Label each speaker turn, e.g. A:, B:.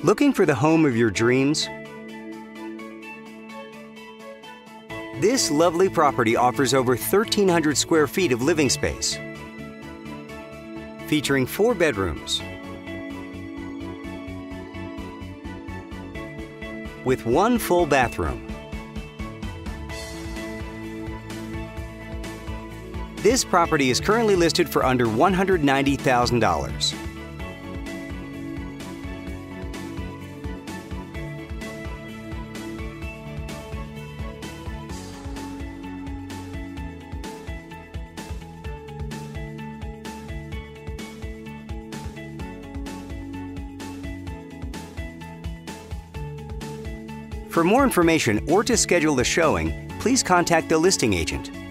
A: Looking for the home of your dreams? This lovely property offers over 1,300 square feet of living space, featuring 4 bedrooms with 1 full bathroom. This property is currently listed for under $190,000. For more information or to schedule a showing, please contact the listing agent.